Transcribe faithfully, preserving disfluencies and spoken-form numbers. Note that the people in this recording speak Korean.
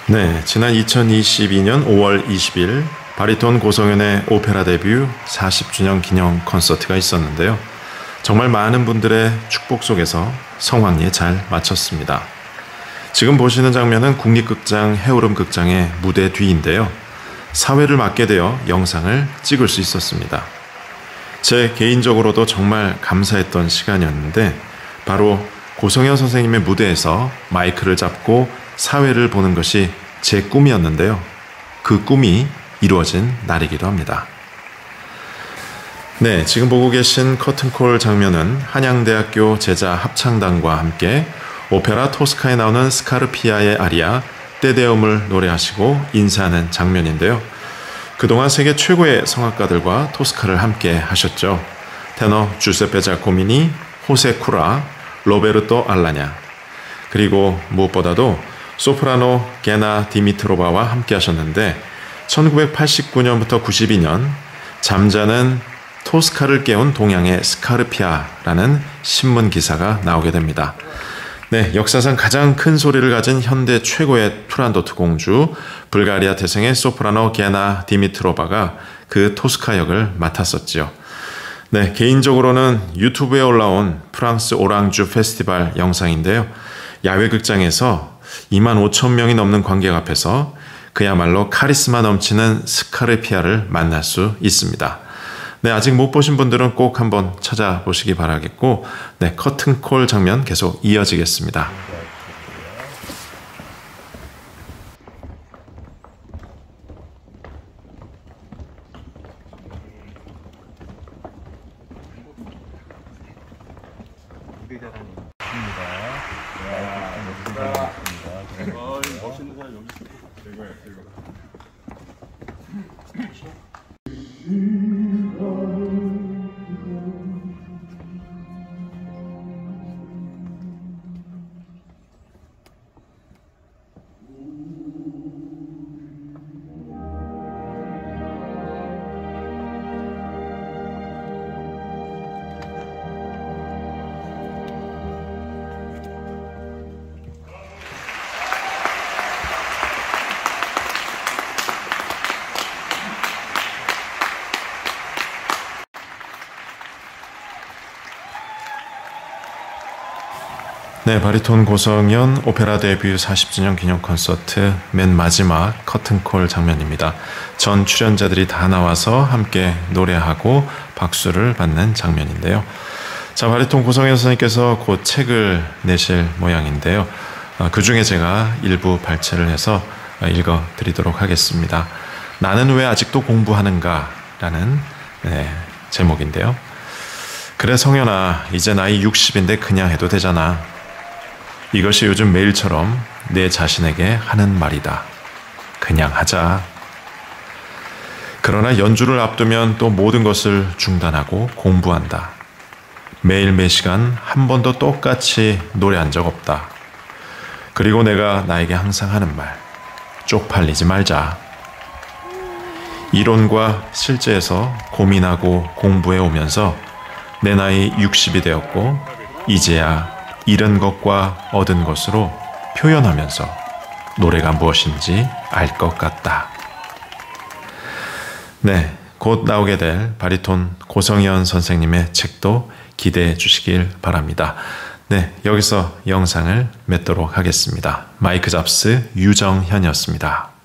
네, 지난 이천이십이년 오월 이십일 바리톤 고성현의 오페라 데뷔 사십 주년 기념 콘서트가 있었는데요. 정말 많은 분들의 축복 속에서 성황리에 잘 마쳤습니다. 지금 보시는 장면은 국립극장 해오름극장의 무대 뒤인데요. 사회를 맡게 되어 영상을 찍을 수 있었습니다. 제 개인적으로도 정말 감사했던 시간이었는데 바로 고성현 선생님의 무대에서 마이크를 잡고 사회를 보는 것이 제 꿈이었는데요. 그 꿈이 이루어진 날이기도 합니다. 네, 지금 보고 계신 커튼콜 장면은 한양대학교 제자 합창단과 함께 오페라 토스카에 나오는 스카르피아의 아리아 때데움을 노래하시고 인사하는 장면인데요. 그동안 세계 최고의 성악가들과 토스카를 함께 하셨죠. 테너 주세페 자코미니, 호세 쿠라, 로베르토 알라냐, 그리고 무엇보다도 소프라노 게나 디미트로바와 함께 하셨는데 천구백팔십구년부터 구십이년 잠자는 토스카를 깨운 동양의 스카르피아라는 신문 기사가 나오게 됩니다. 네, 역사상 가장 큰 소리를 가진 현대 최고의 투란도트 공주, 불가리아 태생의 소프라노 게나 디미트로바가 그 토스카 역을 맡았었지요. 네, 개인적으로는 유튜브에 올라온 프랑스 오랑주 페스티벌 영상인데요. 야외 극장에서 이만 오천 명이 넘는 관객 앞에서 그야말로 카리스마 넘치는 스카르피아를 만날 수 있습니다. 네, 아직 못 보신 분들은 꼭 한번 찾아보시기 바라겠고, 네, 커튼콜 장면 계속 이어지겠습니다. 멋있는 사람 여기 있어. 이거야, 이거. 네, 바리톤 고성현 오페라 데뷔 사십 주년 기념 콘서트 맨 마지막 커튼콜 장면입니다. 전 출연자들이 다 나와서 함께 노래하고 박수를 받는 장면인데요. 자, 바리톤 고성현 선생님께서 곧 책을 내실 모양인데요. 그 중에 제가 일부 발췌를 해서 읽어드리도록 하겠습니다. 나는 왜 아직도 공부하는가? 라는 네, 제목인데요. 그래 성현아, 이제 나이 육십인데 그냥 해도 되잖아. 이것이 요즘 매일처럼 내 자신에게 하는 말이다. 그냥 하자. 그러나 연주를 앞두면 또 모든 것을 중단하고 공부한다. 매일 매 시간 한 번도 똑같이 노래한 적 없다. 그리고 내가 나에게 항상 하는 말, 쪽팔리지 말자. 이론과 실제에서 고민하고 공부해 오면서 내 나이 육십이 되었고 이제야 잃은 것과 얻은 것으로 표현하면서 노래가 무엇인지 알 것 같다. 네, 곧 나오게 될 바리톤 고성현 선생님의 책도 기대해 주시길 바랍니다. 네, 여기서 영상을 맺도록 하겠습니다. 마이크 잡스 유정현이었습니다.